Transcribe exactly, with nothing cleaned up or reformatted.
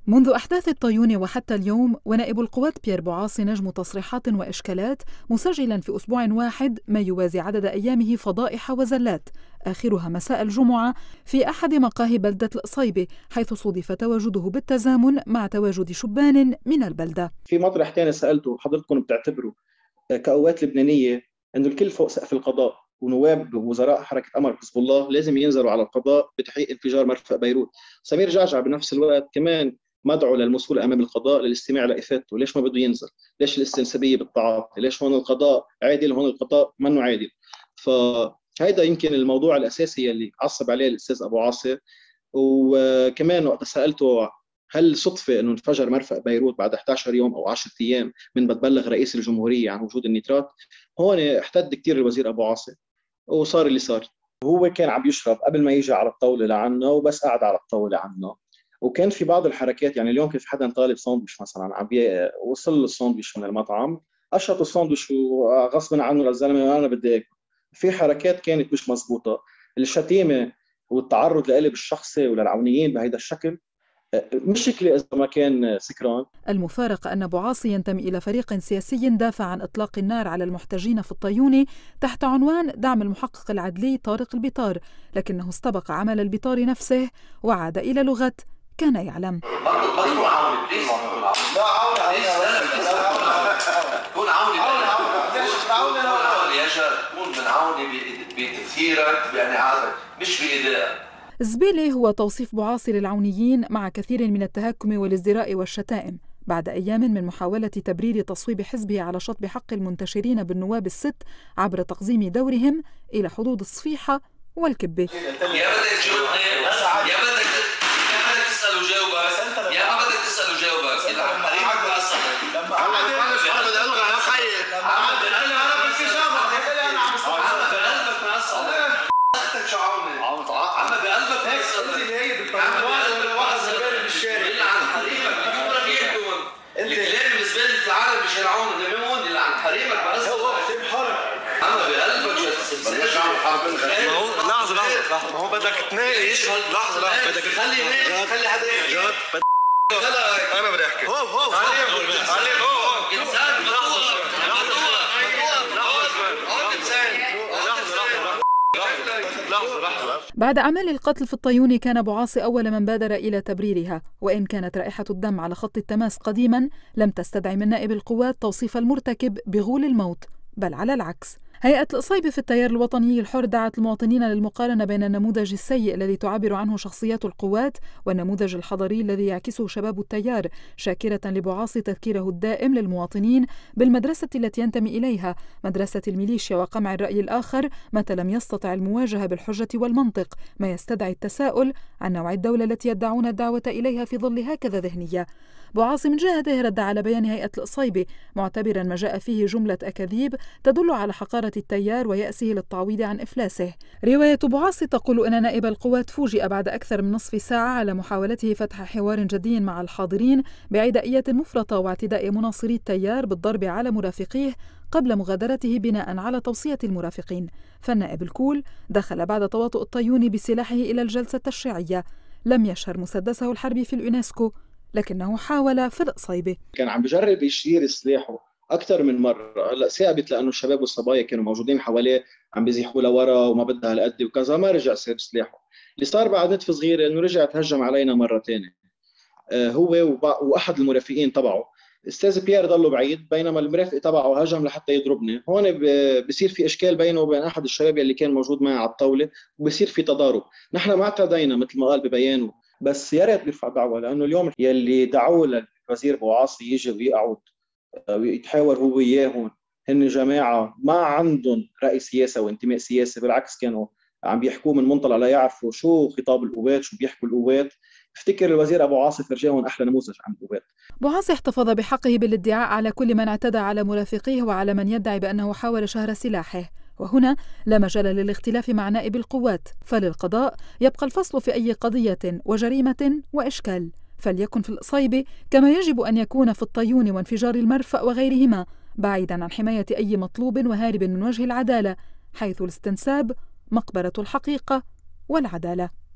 منذ أحداث الطيون وحتى اليوم، ونائب القوات بيير بوعاصي نجم تصريحات وإشكالات، مسجلا في أسبوع واحد ما يوازي عدد أيامه فضائح وزلات، آخرها مساء الجمعة في أحد مقاهي بلدة القصيبة، حيث صودف تواجده بالتزامن مع تواجد شبان من البلدة. في مطرح تاني سألته حضرتكم بتعتبروا كقوات لبنانية أنه الكل فوق سقف القضاء، ونواب وزراء حركة أمر حزب الله لازم ينزلوا على القضاء بتحقيق انفجار مرفأ بيروت. سمير جعجع بنفس الوقت كمان مدعو للمسؤول امام القضاء للاستماع لافادته، ليش ما بده ينزل؟ ليش الاستنسابيه بالتعاطي؟ ليش هون القضاء عادل وهون القضاء منه عادل؟ فهيدا يمكن الموضوع الاساسي اللي عصب عليه الاستاذ ابو عاصي. وكمان وقت سالته هل صدفه انه انفجر مرفأ بيروت بعد إحدى عشر يوم او عشرة ايام من بتبلغ رئيس الجمهوريه عن وجود النيترات؟ هون احتد كثير الوزير ابو عاصي وصار اللي صار. هو كان عم يشرب قبل ما يجي على الطاوله لعنا، وبس قعد على الطاوله عنا. وكان في بعض الحركات، يعني اليوم كان في حدا طالب ساندويش مثلا، عم وصل له الساندويش من المطعم، قشط الساندويش وغصبا عنه للزلمه انا بدي اكل. في حركات كانت مش مزبوطه، الشتيمه والتعرض لقلب الشخصي وللعونيين بهذا الشكل مشكلة إذا ما كان سكران. المفارقة أن بوعاصي ينتمي إلى فريق سياسي دافع عن إطلاق النار على المحتجين في الطيوني تحت عنوان دعم المحقق العدلي طارق البيطار، لكنه استبق عمل البيطار نفسه وعاد إلى لغة كان يعلم. مش بإيدائك. زبيلة هو توصيف بوعاصي للعونيين مع كثير من التهكم والازدراء والشتائم، بعد أيام من محاولة تبرير تصويب حزبه على شطب حق المنتشرين بالنواب الست عبر تقزيم دورهم إلى حدود الصفيحة والكبة. يا بدك تجاوب يا بدك يا بدك تسأل وجاوبك يا ما بدك تسأل وجاوبك إلا عن حريمك ولا صدق. لما أحمد ألغى يا خيي أحمد ألغى أنا بالكشافة أنا عم بسمع عم بقلبك ما أصلا أختك شو عامل عم عم بقلبك هيك أنت اللي هي بالطيران ولا واحد زبالة بالشارع إلا عن حريمك بدون ربيعكم الكلام بالنسبة لي العالم مش هيرعون اليومون إلا عن حريمك ما أصلا هو كتب حرك عم بقلبك شو تسلسل شو عم حرب ما هو لحظة لحظة ما هو بدك تناقش لحظة لحظة بدك تخلي ناقش خلي حدا يحكي أنا بدي أحكي هو هو عليم هو هو إنسان مطور بعد أعمال القتل في الطيوني كان بوعاصي أول من بادر إلى تبريرها، وإن كانت رائحة الدم على خط التماس قديما لم تستدعي من نائب القوات توصيف المرتكب بغول الموت، بل على العكس. هيئة القصيبة في التيار الوطني الحر دعت المواطنين للمقارنة بين النموذج السيء الذي تعبر عنه شخصيات القوات والنموذج الحضري الذي يعكسه شباب التيار، شاكرة لبوعاصي تذكيره الدائم للمواطنين بالمدرسة التي ينتمي إليها، مدرسة الميليشيا وقمع الرأي الآخر متى لم يستطع المواجهة بالحجة والمنطق، ما يستدعي التساؤل عن نوع الدولة التي يدعون الدعوة إليها في ظل هكذا ذهنية. بوعاصي من جهته رد على بيان هيئة القصيبة معتبرا ما جاء فيه جملة أكاذيب تدل على حقارة التيار ويأسه للتعويض عن إفلاسه. رواية بوعاصي تقول أن نائب القوات فوجئ بعد أكثر من نصف ساعة على محاولته فتح حوار جدي مع الحاضرين بعدائية مفرطة واعتداء مناصري التيار بالضرب على مرافقيه قبل مغادرته بناء على توصية المرافقين. فالنائب الكول دخل بعد تواطؤ الطيوني بسلاحه إلى الجلسة التشريعية، لم يشهر مسدسه الحربي في اليونسكو لكنه حاول في القصيبة. كان عم بجرب يشير سلاحه أكثر من مرة، هلا ثابت لأنه الشباب والصبايا كانوا موجودين حواليه عم بيزيحوا لورا وما بدها هالقد وكذا، ما رجع سير سلاحه. اللي صار بعد نتف صغيرة إنه رجع تهجم علينا مرة ثانية آه هو وأحد المرافقين تبعه. أستاذ بيير ضله بعيد بينما المرافق تبعه هجم لحتى يضربني. هون بصير في إشكال بينه وبين أحد الشباب اللي كان موجود معي على الطاولة، وبصير في تضارب. نحن ما اعتدينا مثل ما قال ببيانه، بس يا ريت بيرفع دعوة، لأنه اليوم يلي دعوه للوزير بوعاصي يجي ويقعد ويتحاور هو وياهم هن جماعة ما عندهم رأي سياسي وانتماء سياسي، بالعكس كانوا عم بيحكوا من منطلق لا يعرفوا شو خطاب القوات، شو بيحكوا القوات. افتكر الوزير أبو عاصي فرجاهم أحلى نموذج عن القوات. بوعاصي احتفظ بحقه بالادعاء على كل من اعتدى على مرافقيه وعلى من يدعي بأنه حاول شهر سلاحه، وهنا لا مجال للاختلاف مع نائب القوات، فللقضاء يبقى الفصل في أي قضية وجريمة وإشكال، فليكن في القصيبة كما يجب أن يكون في الطيون وانفجار المرفأ وغيرهما، بعيدا عن حماية أي مطلوب وهارب من وجه العدالة، حيث الاستنساب مقبرة الحقيقة والعدالة.